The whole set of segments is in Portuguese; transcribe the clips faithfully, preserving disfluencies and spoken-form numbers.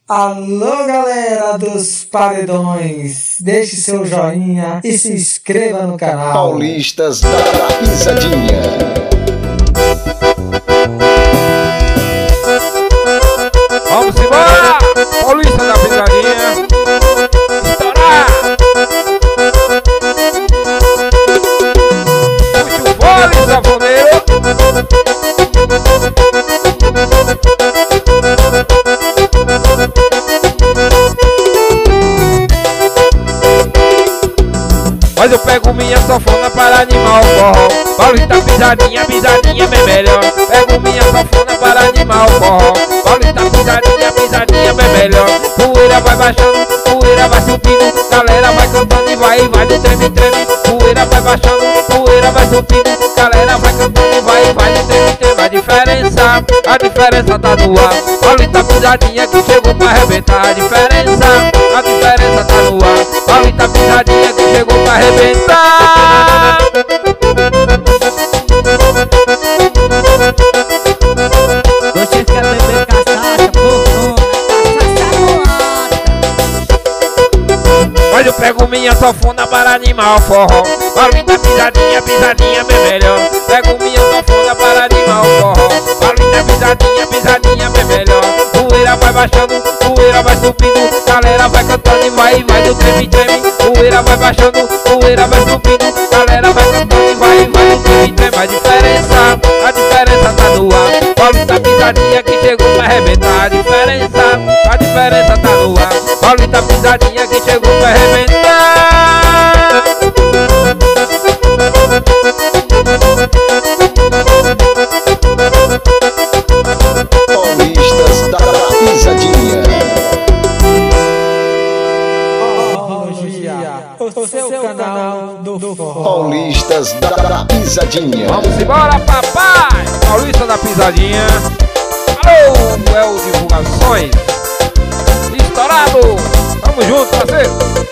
Alô, galera dos paredões, deixe seu joinha e se inscreva no canal. Paulistas da Pisadinha. Vamos embora! Paulista da Pisadinha. Estourar! Puxa o vôlei, safoneiro. Mas eu pego minha sanfona para animar o forró. Paulista pisadinha, pisadinha bem melhor. Pego minha sanfona para animar o forró. Paulista pisadinha, pisadinha bem melhor. Poeira vai baixando, poeira vai subindo. Galera vai cantando e vai, vai do treme, treme. Poeira vai baixando, poeira vai subindo. Galera vai cantando e vai, vai do treme, treme. A diferença, a diferença tá no ar. Paulista pisadinha que chegou pra arrebentar. A diferença, a diferença tá no ar. Paulista pisadinha que chegou pra arrebentar. Você quer beber cachaça, porra? Cachaça moada. Mas eu pego minha sanfona para animar o forró. Paulista pisadinha, pisadinha bem melhor. Pego minha sanfona para animar o forró. Paulista pisadinha, pisadinha bem melhor. Poeira vai baixando, poeira vai subindo. Galera vai cantando e vai, vai do treme, treme. Poeira vai baixando, poeira vai subindo. Galera vai cantando e vai, vai do treme, treme. A diferença, a diferença tá no ar. Paulista pisadinha que chegou pra arrebentar. A diferença, a diferença tá no ar. Paulista pisadinha que chegou pra arrebentar. Paulistas da Pisadinha. O seu canal do forró. Paulistas da Pisadinha. Vamos embora, papai! Paulista da Pisadinha. Alô, é o Divulgações. Estourado! Tamo junto, parceiro!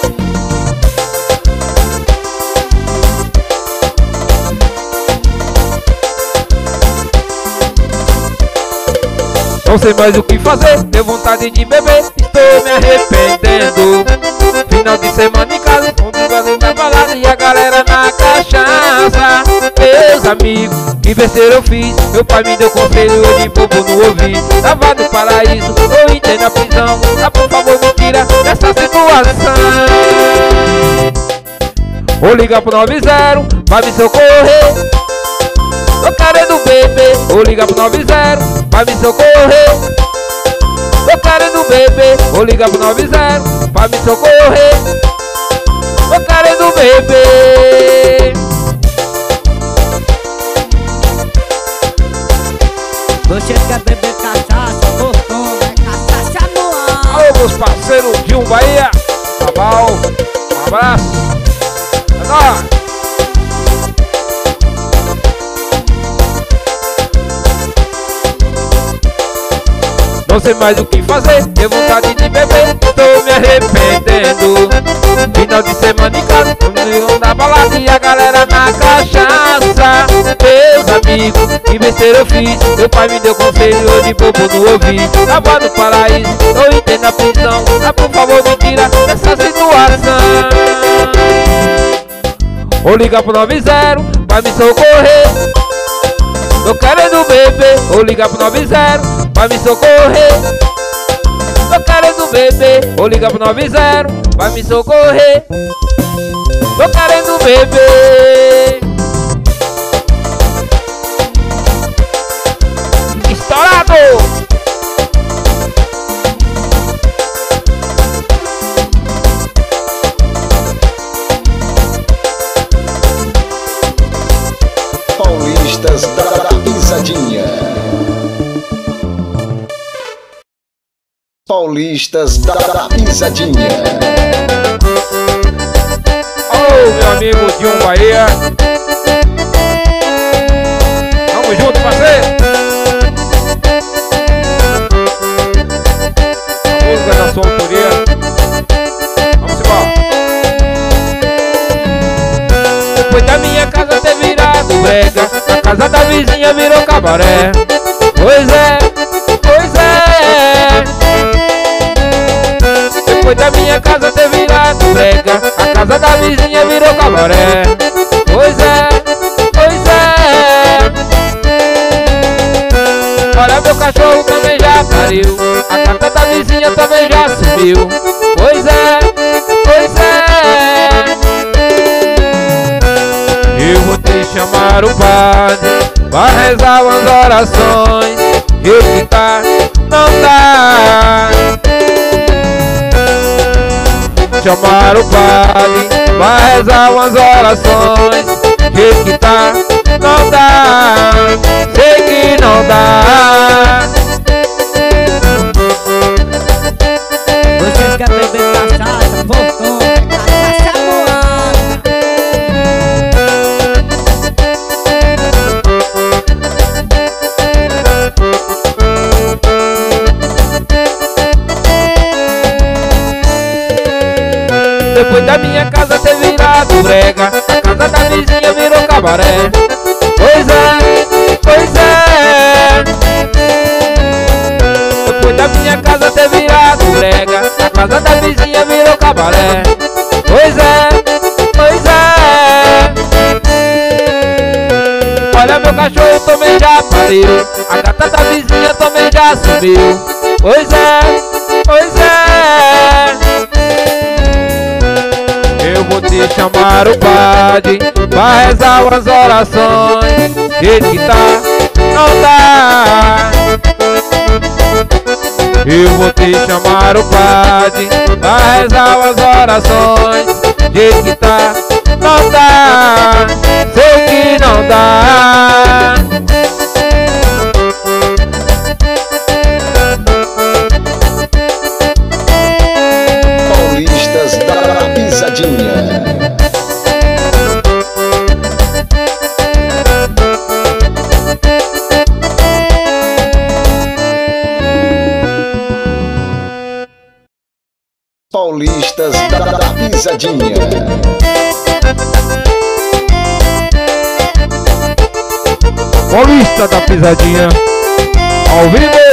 Não sei mais o que fazer, deu vontade de beber, estou me arrependendo. Final de semana em casa, um drogado na balada e a galera na cachaça. Meus amigos, que besteira eu fiz, meu pai me deu conselho, eu de bobo não ouvi. Tava no paraíso, eu entrei na prisão, ah, por favor me tira dessa situação. Vou ligar pro nove zero, vai me socorrer. Tô querendo beber, vou ligar pro nove zero, vai me socorrer. Tô querendo beber, vou ligar pro nove zero, vai me socorrer. Tô querendo beber. Você quer beber cachaça, porra? Cachaça moada. Alô, meus parceiros de um Bahia, Cabal, um abraço. É nóis. Não sei mais o que fazer, tenho vontade de beber, tô me arrependendo. Final de semana em casa, eu na balada e a galera na cachaça. Meus amigos, que besteira eu fiz, meu pai me deu conselho, eu de bobo não ouvi. Tava no paraíso, eu entrei na prisão, ah, por favor me tira dessa situação. Vou ligar pro nove zero, vai me socorrer. Tô querendo beber, vou ligar pro nove zero, vai me socorrer. Tô querendo beber, vou ligar pro nove zero, vai me socorrer. Tô querendo beber. Estourado! Paulistas da Pisadinha. Paulistas da Pisadinha. Alô, meu amigo de um Bahia. Vamos junto, parceiro. A música da sua autoria. Vamos embora. Depois da minha casa ter virado brega, a casa da vizinha virou cabaré. Pois é, pois é. Depois da minha casa ter virado brega, a casa da vizinha virou cabaré. Pois é, pois é. Olha, meu cachorro também já pariu, a casa da vizinha também já subiu. Pois é, pois é. Eu vou te chamar o padre pra rezar umas orações. Eu que tá, não dá. Chamar o padre pra rezar umas orações. Eu que tá, não dá. Sei que não dá. Você quer beber cachaça, fortuna, cachaça moada. Depois da minha casa ter virado brega, a casa da vizinha virou cabaré. Pois é, pois é. Depois da minha casa ter virado brega, a casa da vizinha virou cabaré. Pois é, pois é. Olha, meu cachorro também já pariu, a gata da vizinha também já subiu. Pois é, pois é. Eu vou te chamar o padre pra rezar umas orações. Ele que tá, não dá. Eu vou te chamar o padre pra rezar umas orações. Ele que tá, não dá. Sei que não dá. Paulistas da Pisadinha. Paulistas da Pisadinha. Paulista da Pisadinha, ao vivo.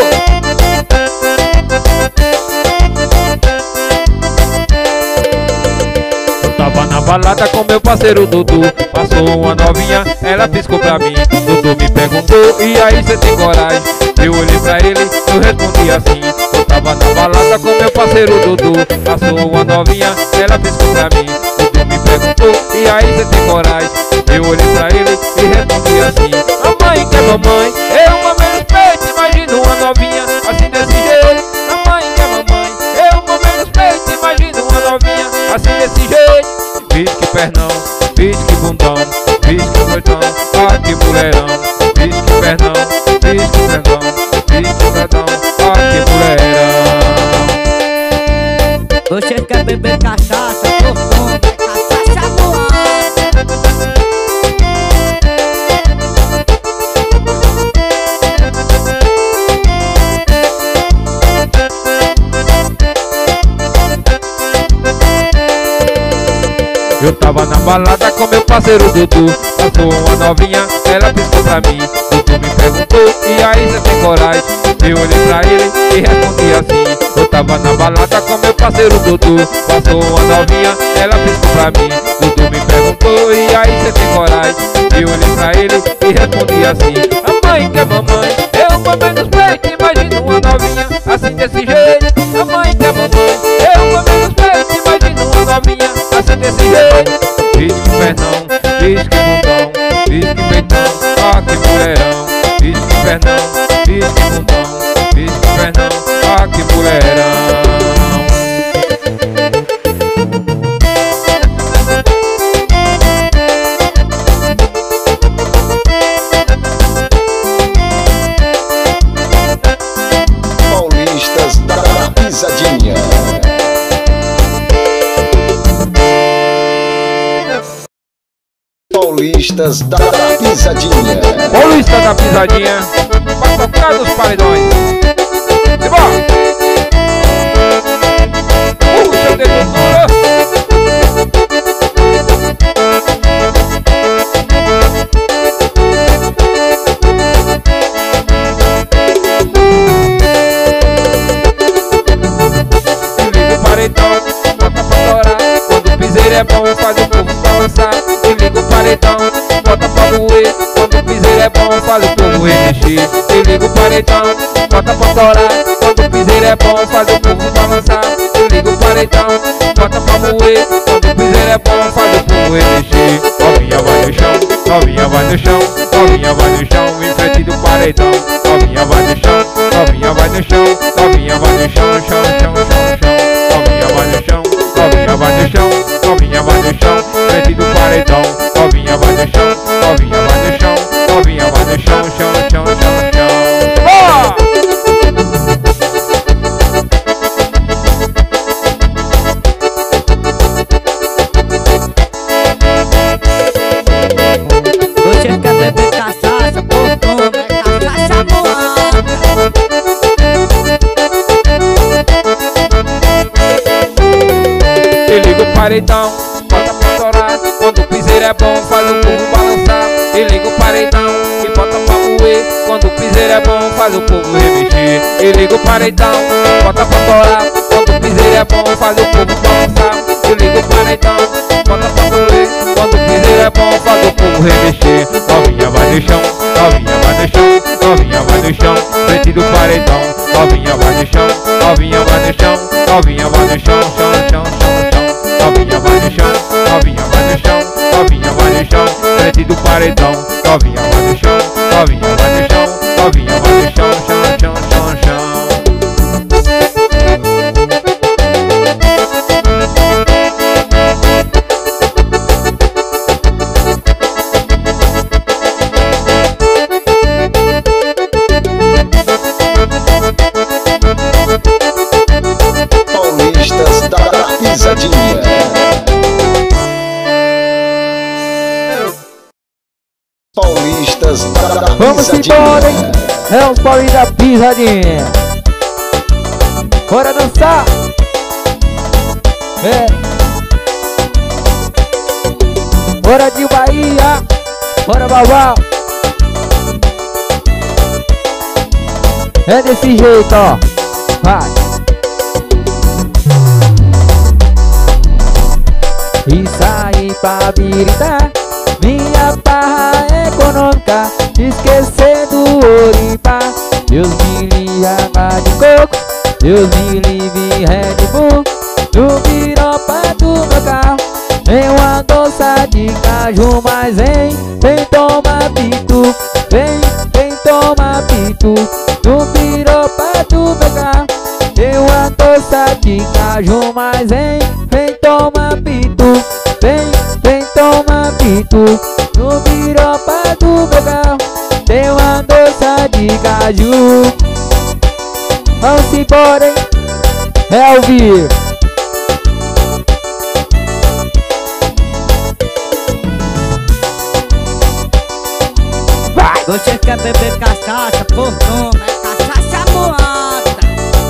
Eu tava na balada com meu parceiro Dudu, passou uma novinha, ela piscou pra mim. Dudu me perguntou, e aí cê tem coragem? Eu olhei pra ele, eu respondi assim. Eu tava na balada com meu parceiro Dudu, passou uma novinha, ela piscou pra mim. Dudu me perguntou, e aí cê tem coragem? Eu olhei pra ele e respondi assim. A mãe que é mamãe, eu mamei nos peitos, imagina uma novinha assim desse jeito. A mãe que é mamãe, eu mamei nos peitos, imagina uma novinha assim desse jeito. Vixe que pernão, vixe que bundão, vixe que coitão, ah que mulherão. Vixe que pernão, vixe que pernão, vixe que pernão, ah que mulherão. Você quer beber cachaça, fortuna, cachaça moada. Eu tava na balada com meu parceiro Dudu, passou uma novinha, ela piscou pra mim. Dudu me perguntou, e aí cê tem coragem? Eu olhei pra ele e respondi assim. Eu tava na balada com meu parceiro Dudu, passou uma novinha, ela piscou pra mim. Dudu me perguntou, e aí cê tem coragem? Eu olhei pra ele e respondi assim. A mãe que é mamãe, eu mamei nos peitos, imagina uma novinha assim desse jeito. A mãe que é mamãe, eu mamei nos peitos, imagina uma novinha assim desse jeito. Vixe que pernão, vixe que bundão, vixe que peitão, ah que mulherão. Vixe que pernão, vixe que bundão, vixe que pernão, ah que mulherão. Paulistas da Pisadinha. Paulistas da Pisadinha. Paulista da Pisadinha, pra tocar nos paredões. Simbora! Puxa o dedo duro. Liga o paredão, é bom, faz o povo balançar. Se liga o paredão, bota pra moer. Quando o piseiro é bom, faz o povo remexer. Se liga o paredão, bota pra torar. Quando o piseiro é bom, faz o povo balançar. Se liga o paredão, bota pra moer. Quando o piseiro é bom, faz o povo remexer. Novinha vai no chão, novinha vai no chão, novinha vai no chão, em frente do paredão. Novinha vai no chão, novinha vai no chão, novinha vai no chão, chão, chão, chão, chão. Novinha vai no chão, novinha vai no chão, novinha vai no chão, frente do paredão. Novinha vai no chão, novinha vai no chão, novinha vai no chão, chão, chão, chão, chão. Boa! Você quer beber cachaça, portão, é cachaça moada. Se liga o paredão, bota pra torar. Quando o piseiro é bom, faz o povo balançar. Se liga o paredão e bota pra moer. Quando o piseiro é bom, faz o povo remexer. Se liga o paredão, bota pra torar. Quando o piseiro é bom, faz o povo balançar. Se liga o paredão, bota pra moer. Quando o piseiro é bom, faz o povo remexer. Novinha vai no chão, novinha vai no chão, novinha vai no chão, frente do paredão. Novinha vai no chão, novinha vai no chão, novinha vai no chão, chão, chão, chão, chão. Novinha vai no chão, novinha vai no chão, novinha vai no chão, frente do paredão. Novinha vai no chão, novinha vai no chão, novinha vai no chão, chão, chão, chão, chão. Paulistas da Pisadinha. Paulistas da Vamos embora, hein? Pisadinha. É os Paulinhos da Pisadinha. Bora dançar. É. Bora de Bahia. Bora, babau. É desse jeito, ó. Vai. E sair pra biritar. Minha barra econômica, esquecendo o Oripá. Deus me livre água de coco, Deus me livre Red Bull. No piropa do meu carro vem uma doça de caju. Mas vem, vem tomar pitu, vem, vem tomar pitu. No piropa do meu carro vem uma doça de caju. Mas vem, vem tomar pitu, vem, vem tomar pitu. No piropa do meu carro tem uma doça de caju. Vamos embora, hein? É ao vivo. Vai! Você quer beber cachaça, portão, é cachaça moada.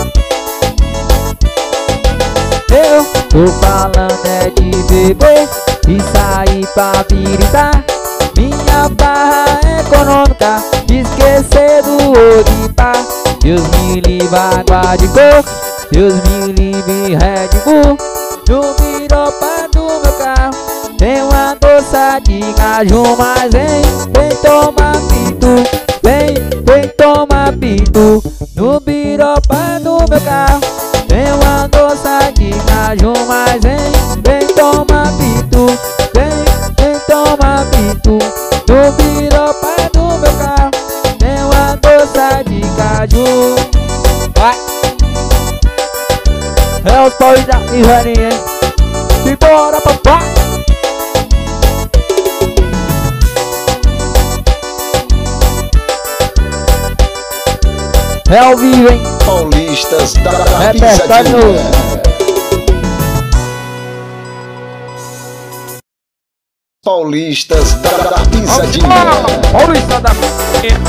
Eu tô falando é de beber e sair pra biritar. Minha barra econômica, esquecer do Oripá. Deus me livre água de coco, Deus me livre Red Bull. No piropa do meu carro tem uma doça de caju. Mas vem, vem tomar pitu, vem, vem tomar pitu. No piropa do meu carro tem uma doça de caju. Mas vem, vem tomar pitu, vem, vem tomar pitu. No piropa do meu carro tem uma doça de caju. Vai! É os Paulinhos da Pisadinha, hein? Simbora, papai! É ao vivo, hein? Paulistas da Repertório novo. Pisadinha. Paulistas da Pisadinha. Paulista da Pisadinha.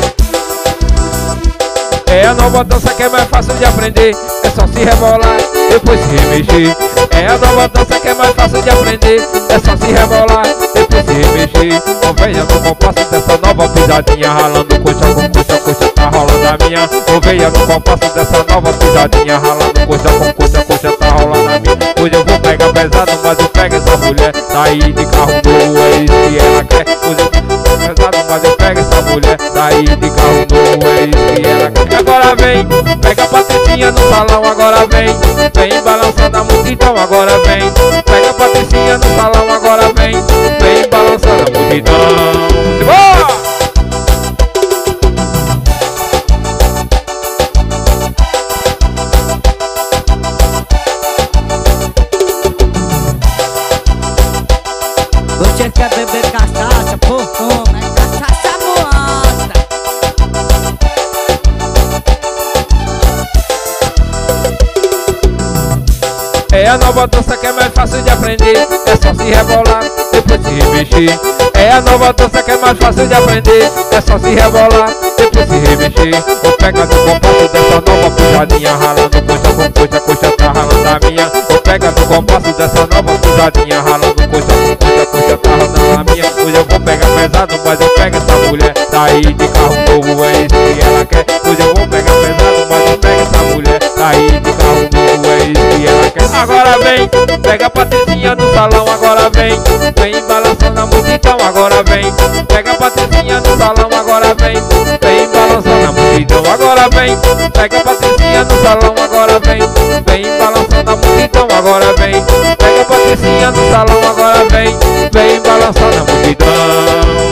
É a nova dança que é mais fácil de aprender. É só se rebolar depois se remexer. É a nova dança que é mais fácil de aprender, é só se rebolar, depois se remexer. Ou venha no compasso dessa nova pisadinha, ralando coxa com coxa, coxa tá rolando a minha. Ou venha no compasso dessa nova pisadinha, ralando coxa com coxa, coxa tá rolando a minha. Hoje eu vou pegar pesado, mas eu pego essa mulher, daí de carro novo, é isso que ela quer. Hoje eu vou pegar pesado, mas eu pego essa mulher, daí de carro novo, é isso que ela quer. Agora vem, pega a Patricinha no salão, agora vem, vem balançando a multidão, agora vem. Pega a Patricinha no salão, agora vem, vem balançando a multidão. Boa! Você quer beber cachaça, por como? É cachaça moanta. É a nova dança que é mais fácil de aprender, é só se rebolar, depois se remexer. É a nova dança que é mais fácil de aprender, é só se rebolar, depois se remexer. Ou pega no compasso dessa nova puxadinha, ralando coxa com coxa, coxa tá ralando a minha. Ou pega no compasso dessa nova puxadinha, ralando coxa com coxa, coxa tá ralando a minha. Hoje eu vou pegar pesado, mas eu pego essa mulher, daí de carro novo, é isso que ela quer. Hoje eu vou pegar pesado, mas eu pego essa mulher, daí de carro novo, é isso que ela quer. Agora vem, pega a Patricinha no salão, agora vem, vem balançando a multidão, agora vem. Pega a Patricinha no salão, agora vem, vem balançando a multidão, agora vem. Pega a Patricinha no salão, agora vem, vem balançando a multidão, agora vem. Pega a Patricinha no salão, agora vem, vem balançando a multidão.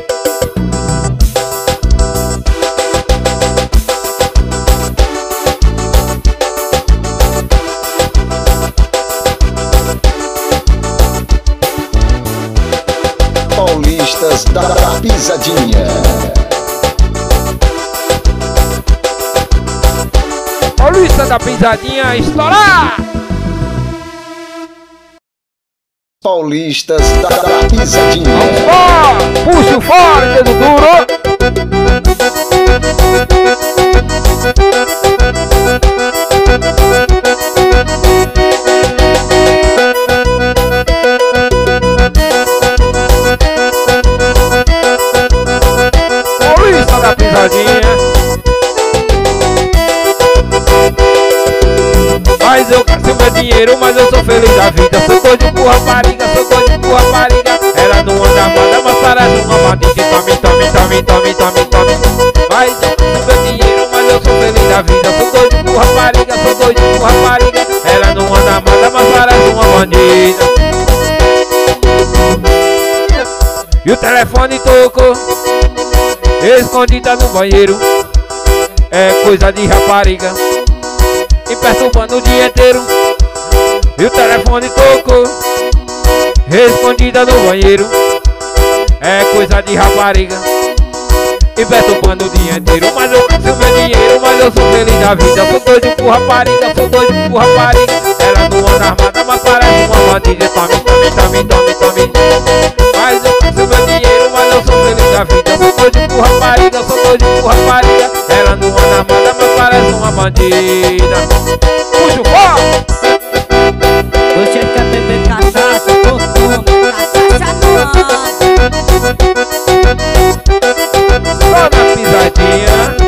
Paulistas da, da Pisadinha. Paulista da Pisadinha, estourar! Paulistas da, da Pisadinha. Vamos fora! Puxa fora, dedo duro! Paulista da Pisadinha. Mas eu gasto meu dinheiro, mas eu sou feliz da vida. Sou doido por rapariga, sou doido por rapariga. Ela não anda amada, mas parece uma bandida. Tome, tome, tome, tome, tome, tome. Mas eu gasto meu dinheiro, mas eu sou feliz da vida. Sou doido por rapariga, sou doido por rapariga. Ela não anda amada, mas parece uma bandida. E o telefone tocou, escondida no banheiro. É coisa de rapariga, me perturbando o dia inteiro. E o telefone tocou, escondida no banheiro. É coisa de rapariga, me perturbando o dia inteiro. Mas eu gasto meu dinheiro, mas eu sou feliz da vida. Sou doido por rapariga, sou doido por rapariga. Ela não anda armada, mas parece uma bandida. Tome, tome, tome, tome, tome. Mas eu gasto meu dinheiro, mas eu sou feliz da vida. Sou doido por rapariga, sou doido por rapariga. Ela não anda armada, mas parece uma bandida. Puxa o fogo! Você quer beber cachaça, por como? Cachaça moanta. Só na pisadinha.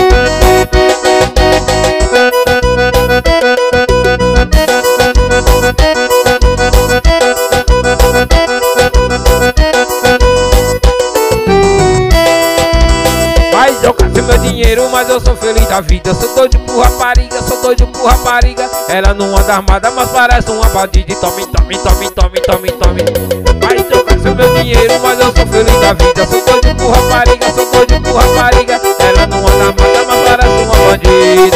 Mas eu gasto meu dinheiro, mas eu sou feliz da vida. Sou doido por rapariga, sou doido por rapariga. Ela não anda armada, mas parece uma bandida. Tome, tome, tome, tome, tome, tome. Mas eu gasto meu dinheiro, mas eu sou feliz da vida. Sou doido por rapariga, sou doido por rapariga. Ela não anda armada, mas parece uma bandida.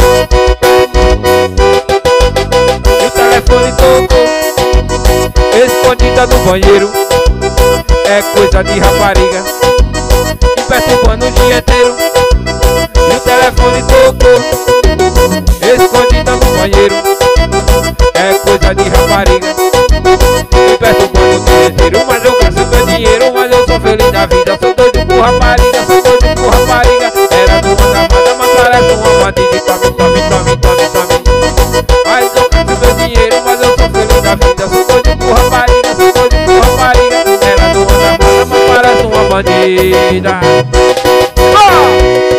E o telefone tocou, escondida no banheiro. É coisa de rapariga, me perturbando o dia inteiro. E o telefone tocou, escondida no banheiro. É coisa de rapariga, me perturbando o dia inteiro. Mas eu gasto meu dinheiro, mas eu sou feliz da vida. Sou doido por rapariga, sou doido por rapariga. Ela não anda amada, mas parece uma bandida. Tome, tome, tome, tome, tome. Mas eu vida. Oh!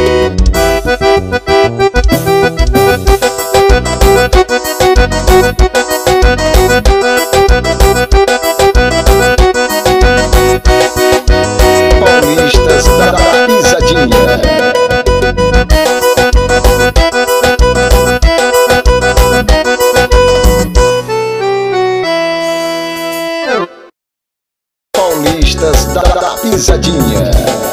Paulistas da Pisadinha. Paulistas da Pisadinha.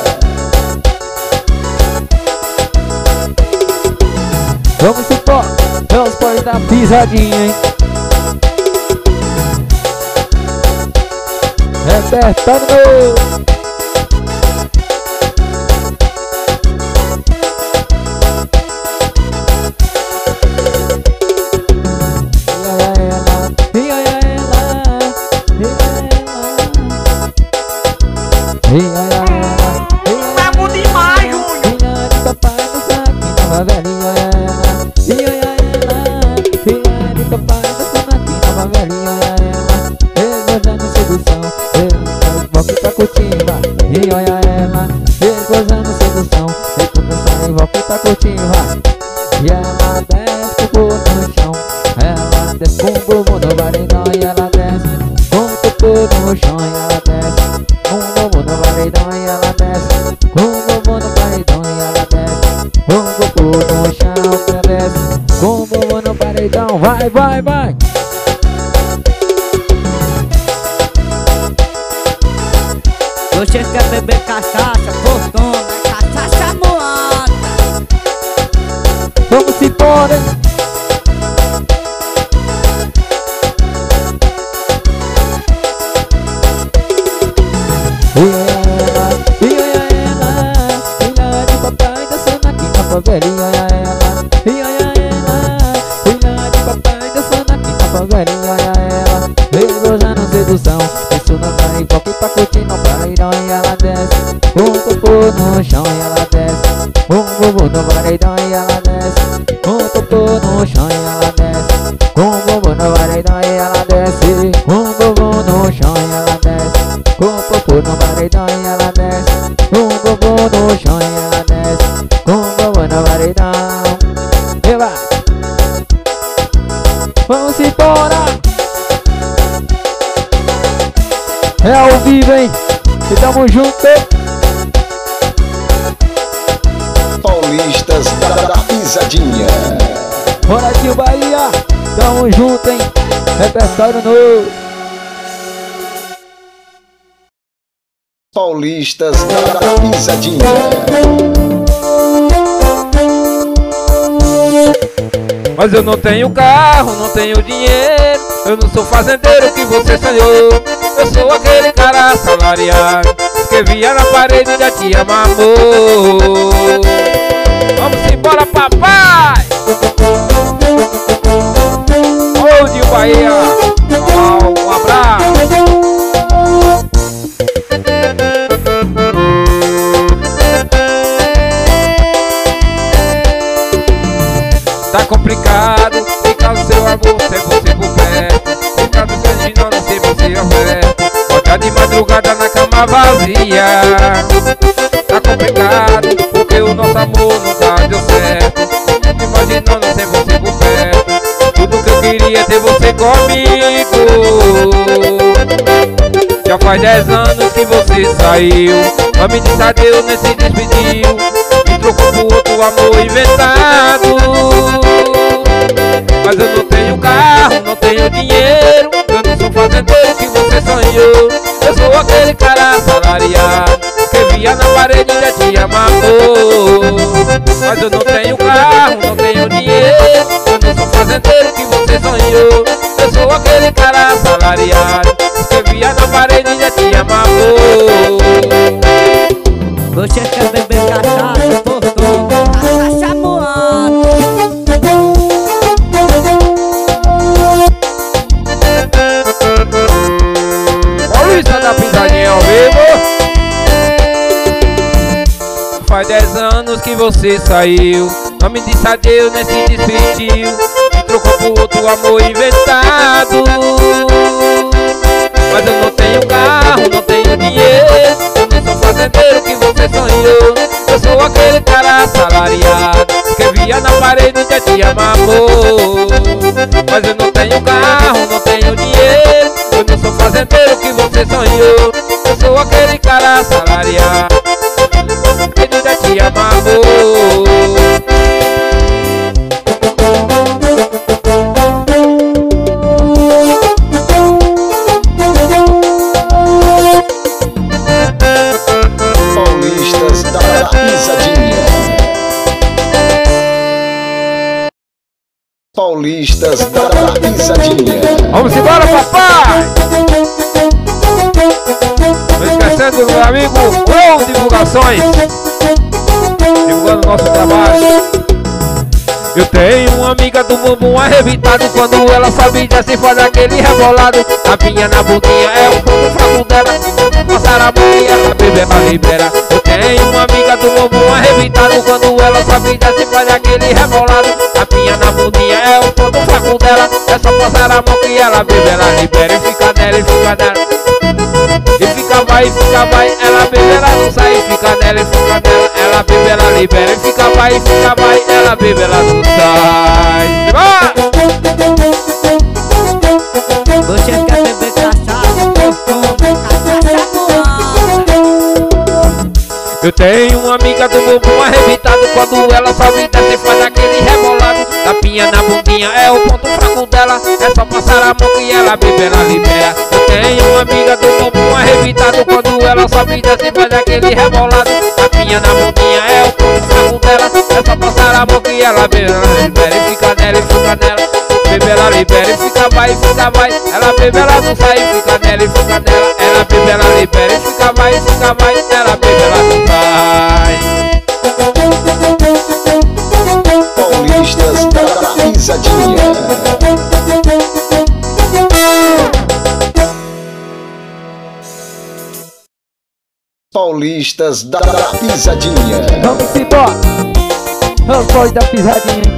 Vamos supor, vamos pode dar pisadinha, hein? Repertório novo. Brabo demais, Júnior. Filha de papai no saque, nova velhinha ela. Filha ela, filha de papai no saque, nova velhinha ela. Regozando sedução, volta pra curtindo. Filha ela, regozando sedução, sai, volta pra curtindo. E ela desce com o bumbum no chão, ela desce com o bumbum no paredão. E ela desce com o bumbum no chão, e ela desce com o bumbum no paredão. E ela desce com o bumbum no paredão. E ela desce com o bumbum no chão, e ela desce com o bumbum no paredão. Vai, vai, vai! Você quer beber cachaça, fortuna, cachaça moada. Vamos embora! E ela, e ela, filha de papai dançando aqui na favelinha. Ela, e ela, filha de papai dançando aqui na favelinha. Ela, regozando sedução, isso não vai igual que pra curtir no paredão. E ela desce com o popô no chão. E ela desce com o popô no paredão. E ela desce com o popô no chão. E ela desce com o popô no paredão. E ela desce com o popô no chão. E ela desce com o popô no paredão. E ela desce com o popô no chão. E ela desce com o popô no paredão. E vai! Vamos embora! É ao vivo, hein? E tamo junto! Paulistas da Pisadinha. Ronaldinho Bahia! Tamo junto, hein? Repertório novo! Paulistas da Pisadinha. Mas eu não tenho carro, não tenho dinheiro. Eu não sou fazendeiro que você sonhou. Eu sou aquele cara assalariado que via na parede e já te amou. Vamos embora, papai! Ô, Dinho Bahia! Oh, um abraço! Tá complicado, fica no seu amor sem você por perto. Fica no seu gino, não sei você aberto. Bota de madrugada na cama vazia. Tá complicado, porque o nosso amor nunca deu certo. Fico imaginando sem você por perto. Tudo que eu queria é ter você comigo. Já faz dez anos que você saiu. Mas me disse adeus, nem se despediu. Me trocou por outro amor inventado. Mas eu não tenho carro, não tenho dinheiro. Eu não sou fazendeiro que você sonhou. Eu sou aquele cara assalariado que via na parede e já te amou. Mas eu não tenho carro, não tenho dinheiro. Eu não sou fazendeiro que você sonhou. Eu sou aquele cara assalariado que via na parede e já te amou. Você quer beber cachaça, fortuna, cachaça moada. Paulista da Pisadinha ao vivo. Faz dez anos que você saiu. Não me disse adeus, nem se despediu. Me trocou por outro amor inventado. Mas eu não tenho carro, não tenho dinheiro. Eu não sou fazendeiro fazendeiro que você sonhou. Eu sou aquele cara assalariado, escrevia na parede e já te amou. Mas eu não tenho carro, não tenho dinheiro, eu não sou fazendeiro que você sonhou. Eu sou aquele cara assalariado, ele já te amou. Paulistas da Pisadinha. Paulistas da Pisadinha. Vamos embora, papai! Não esquecendo do meu amigo Ou Divulgações, divulgando nosso trabalho. Eu tenho uma amiga do bumbum arrebitado, quando ela sobe já se faz aquele rebolado. Tapinha na bundinha é o ponto fraco dela, passar a mão e ela bebe, ela libera. Eu tenho uma amiga do bumbum arrebitado, quando ela sobe já se faz aquele rebolado. Tapinha na bundinha é o ponto fraco dela, é só passar a mão que ela bebe, ela libera. E fica nela, e fica nela, e fica vai, e fica vai, ela bebe, ela não sai. E fica nela, e fica nela, ela bebe, ela libera. E fica vai, e fica vai, ela bebe, ela não sai. Vai! Você quer beber cachaça, tome cachaça moada. Eu tenho uma amiga do bumbum arrebitado, quando ela sobe e desce faz aquele rebolado. Tapinha na bundinha é o ponto fraco dela, é só passar a mão que ela bebe, ela libera. Eu tenho uma amiga do bumbum arrebitado, quando ela sobe e desce faz aquele rebolado. Tapinha na bundinha é o ponto fraco dela, é só passar a mão que ela bebe, ela libera. E fica nela, e fica nela, bebe, ela libera. E fica vai, e fica vai, ela bebe, ela não sai. E fica nela, e fica nela, ela bebe, ela libera. E fica vai, e fica vai, ela bebe, ela não sai. Paulistas da Pisadinha. Paulistas da Pisadinha. Vamos embora, os boys da Pisadinha.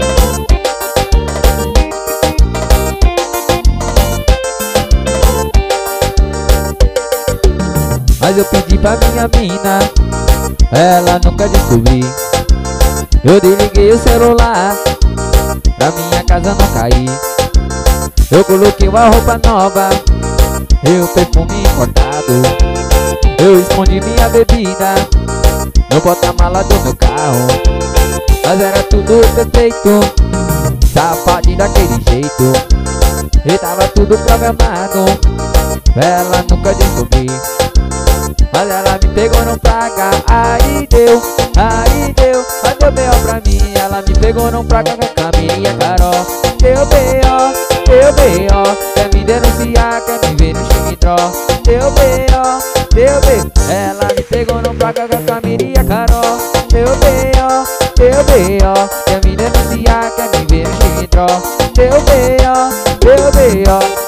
Mas eu pedi pra minha mina, ela nunca descobriu. Eu desliguei o celular pra minha casa não cair. Eu coloquei uma roupa nova e um perfume importado. Eu escondi minha bebida no porta-mala do meu carro. Mas era tudo perfeito, safadinho daquele jeito. E tava tudo programado, ela nunca descobriu. Mas ela me pegou não praga, aí deu, aí deu. Mas deu B O pra mim, ela me pegou não praga com a Camirinha Carol. Deu B O, deu B O, quer me denunciar, quer me ver no chimitró. Deu B O, deu B O, ela me pegou não praga com a Camirinha Carol. Deu B O, deu B O, quer me denunciar, quer me ver no chimitró. Deu B O, deu B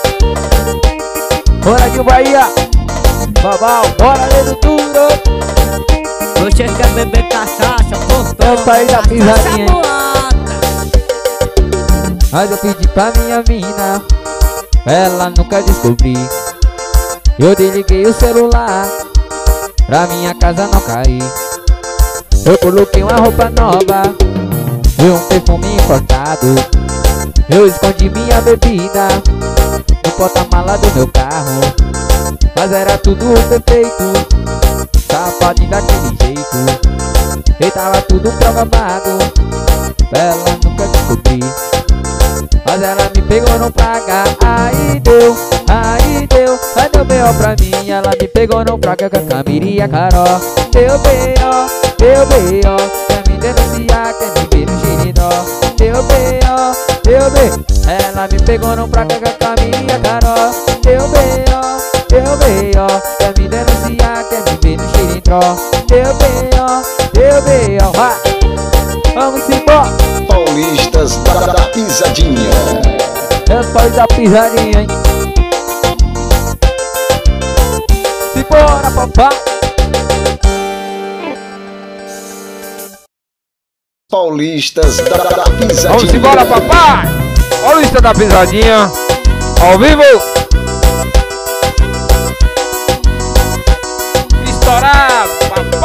O. Bora de Bahia, babau, bora dedo duro. Você quer beber cachaça, Eu saí da tome cachaça pisadinha. moada. Mas eu pedi pra minha mina, ela nunca descobriu. Eu desliguei o celular pra minha casa não cair. Eu coloquei uma roupa nova e um perfume importado. Eu escondi minha bebida no porta-mala do meu carro. Mas era tudo perfeito, safadinho daquele jeito. E tava tudo programado, ela nunca descobriu. Mas ela me pegou no praga, aí deu, aí deu. Mas deu B O pra mim, ela me pegou no praga com a Camirinha Carol. Deu B O, deu B O, quer me denunciar, quer me ver no girinó. Deu B O, deu B O, ela me pegou no praga com a Camirinha Carol. Deu B O, deu B O, quer me denunciar, quer me ver no girinó. Deu B O, deu B O, vai, vamos embora. Paulistas da Pisadinha. É os pais da pisadinha, hein? Se bora, papai. Paulistas da Pisadinha. Vamos embora, papai! Paulista da Pisadinha, ao vivo! Estourado, papai!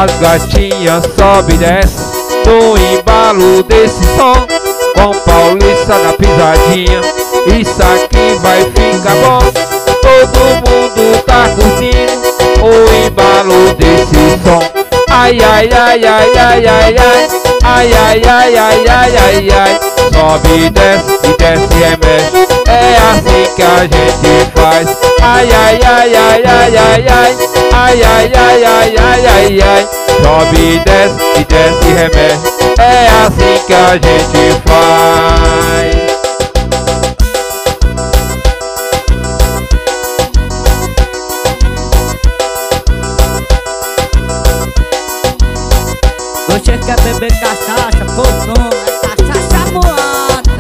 As gatinhas sobe e desce no embalo desse som, com Paulista da pisadinha. Isso aqui vai ficar bom. Todo mundo tá curtindo o embalo desse som. Ai, ai, ai, ai, ai, ai, ai. Ai, ai, ai, ai, ai, ai, ai. Sobe e desce, e desce e remexe. É assim que a gente faz. Ai, ai, ai, ai, ai, ai, ai. Ai, ai, ai, ai, ai, ai, ai. Sobe e desce, e desce e remexe. É assim que a gente faz. Você quer beber cachaça, consome cachaça moata.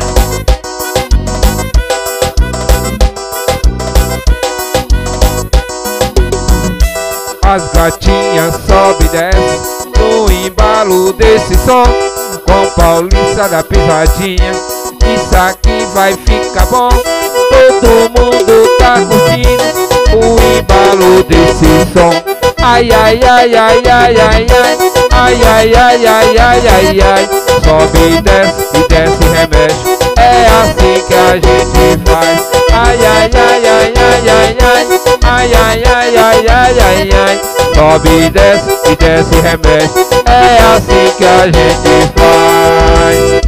As gatinhas sobe e desce no embalo desse som, com Paulista da pisadinha. Isso aqui vai ficar bom. Todo mundo tá curtindo o embalo desse som. Ai, ai, ai, ai, ai, ai, ai. Ai, ai, ai, ai, ai, ai, ai. Sobe e desce, e desce e remexe. É assim que a gente faz. Ai, ai, ai, ai, ai, ai, ai. Ai, ai, ai, ai, ai, ai, ai. Sobe e desce, e desce e remexe. É assim que a gente faz.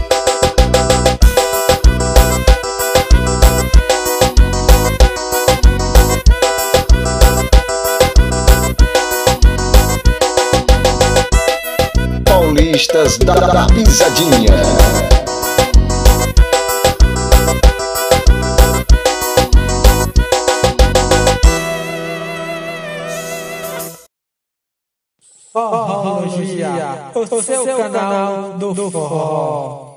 Paulistas da, da pisadinha. Forrologia, o seu canal do forró.